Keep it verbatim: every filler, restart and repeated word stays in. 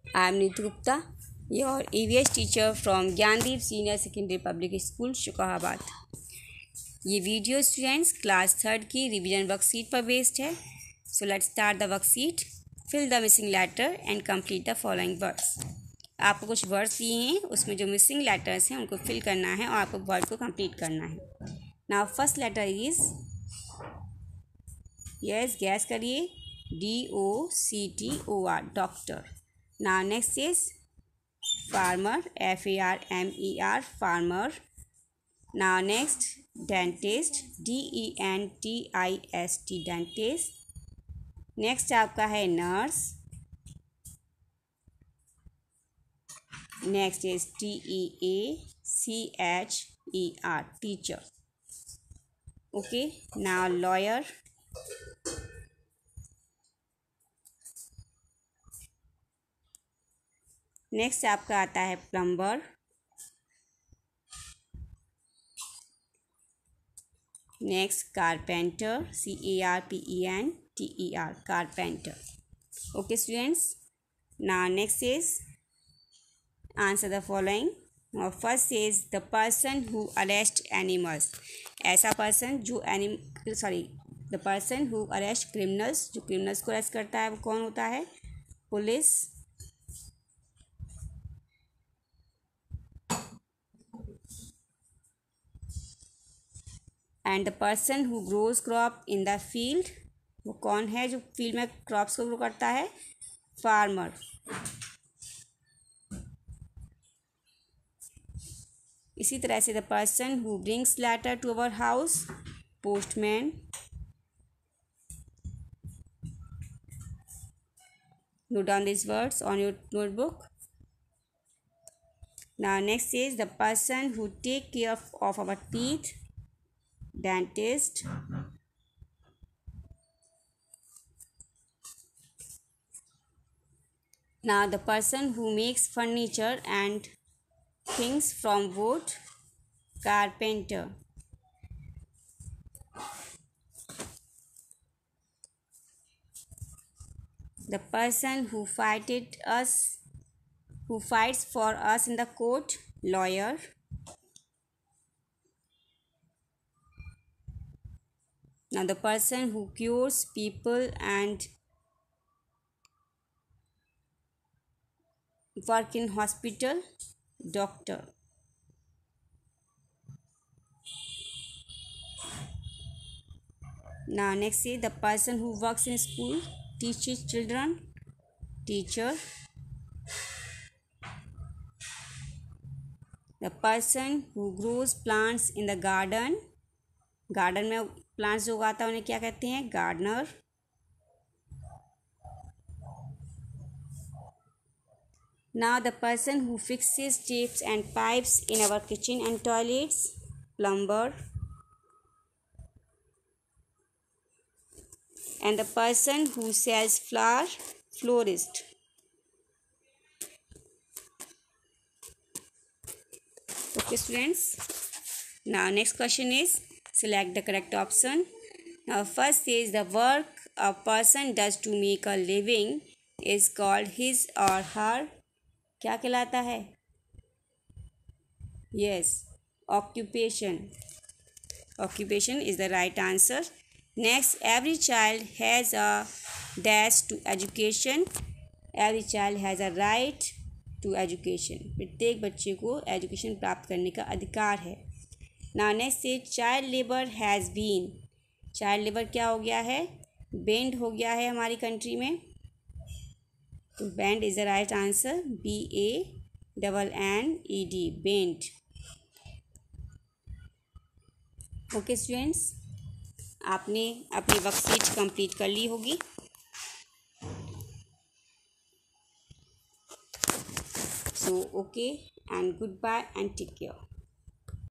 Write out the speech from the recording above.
I am Neetu Gupta, your E V S teacher from Gyandeep Senior Secondary Public School, Shikohabad. ये video students class third की revision worksheet पर based है। So let's start the worksheet. Fill the missing letter and complete the following words. आपको कुछ words दिए हैं, उसमें जो मिसिंग लेटर्स हैं उनको फिल करना है और आपको वर्ड को कंप्लीट करना है। Now first letter is, yes guess करिए, D O C T O R, doctor. Now next is farmer, F A R M E R, farmer. Now next, dentist, D E N T I S T, dentist. Next आपका है nurse. Next is T E A C H E R, teacher. Okay, now lawyer. Next आपका आता है plumber. Next carpenter, C A R P E N T E R, carpenter. Okay students, now next is answer the following. First is the person who arrest animals, ऐसा person जो animal sorry the person who arrest criminals, जो criminals को arrest करता है वो कौन होता है? Police. And the person who grows crop in the field, वो कौन है जो फील्ड में क्रॉप्स को ग्रो करता है? फार्मर। इसी तरह से the person who brings letter to our house, postman. Note down this words on your notebook. Now next is the person who take care of our teeth, dentist. Now the person who makes furniture and things from wood, carpenter. The person who fighted us who fights for us in the court, lawyer. Now the person who cures people and work in hospital, doctor. Now next is the person who works in school, teaches children, teacher. The person who grows plants in the garden, garden में plants जो उगाता है उन्हें क्या कहते हैं? Gardener. Now the person who fixes taps and pipes in our kitchen and toilets, plumber. And the person who sells flower, florist. Okay students, now next question is, select the correct option. Now first is, the work a person does to make a living is called his or her, क्या कहलाता है? Yes, occupation. Occupation is the right answer. Next, every child has a dash to education. Every child has a right to education. प्रत्येक बच्चे को education प्राप्त करने का अधिकार है। नाउ नेक्स्ट से child labour has been, child labour क्या हो गया है? बेंड हो गया है हमारी कंट्री में। तो banned is the right answer, B A double N E D, banned. Okay students, आपने अपनी वर्कशीट कंप्लीट कर ली होगी। So okay and good bye and take care.